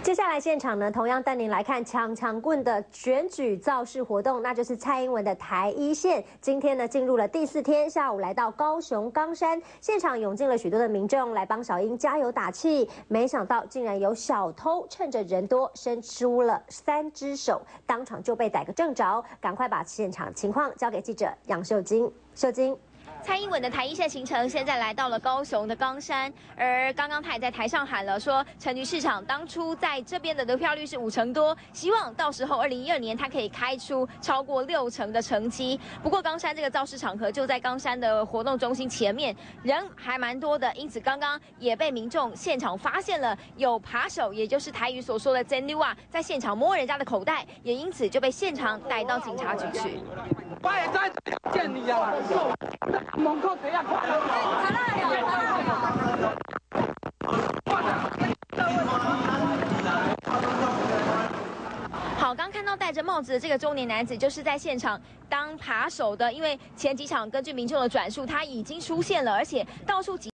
接下来现场呢，同样带您来看抢棍的选举造势活动，那就是蔡英文的台一线。今天呢，进入了第4天，下午来到高雄冈山，现场涌进了许多的民众来帮小英加油打气。没想到竟然有小偷趁着人多，伸出了3只手，当场就被逮个正着。赶快把现场情况交给记者杨秀晶。秀晶。 蔡英文的台一线行程现在来到了高雄的冈山，而刚刚他也在台上喊了说，陈局市长当初在这边的得票率是5成多，希望到时候2012年他可以开出超过6成的成绩。不过冈山这个造势场合就在冈山的活动中心前面，人还蛮多的，因此刚刚也被民众现场发现了有扒手，也就是台语所说的真溜啊，在现场摸人家的口袋，也因此就被现场带到警察局去。 我会知见你啊！门口这样快好，刚看到戴着帽子的这个中年男子，就是在现场当扒手的，因为前几场根据民众的转述，他已经出现了，而且到处